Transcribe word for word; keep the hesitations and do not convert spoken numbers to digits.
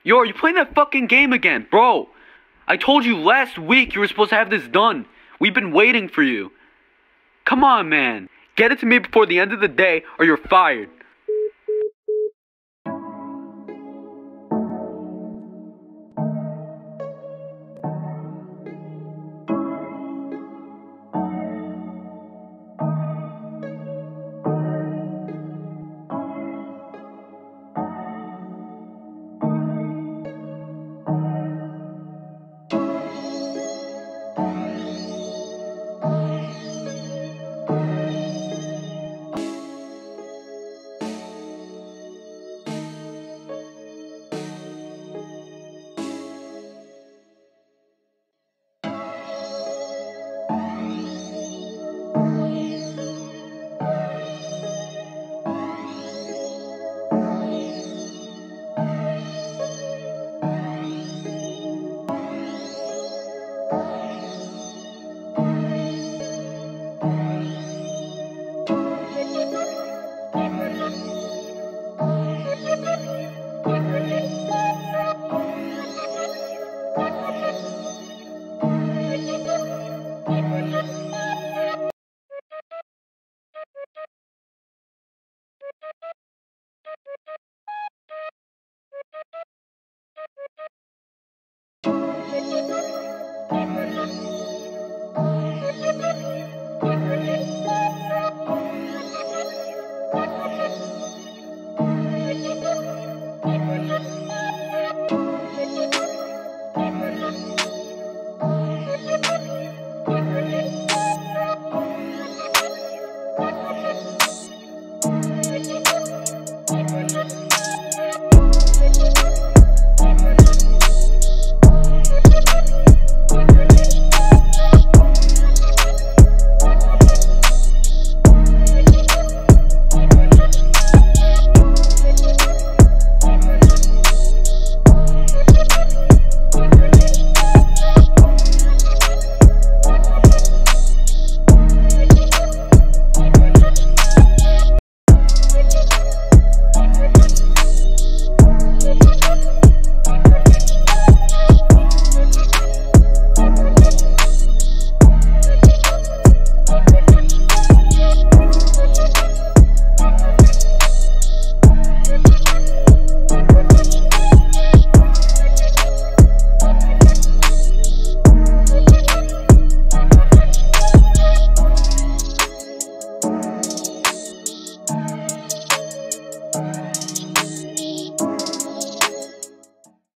Yo, are you playing that fucking game again? Bro, I told you last week you were supposed to have this done. We've been waiting for you. Come on, man. Get it to me before the end of the day or you're fired.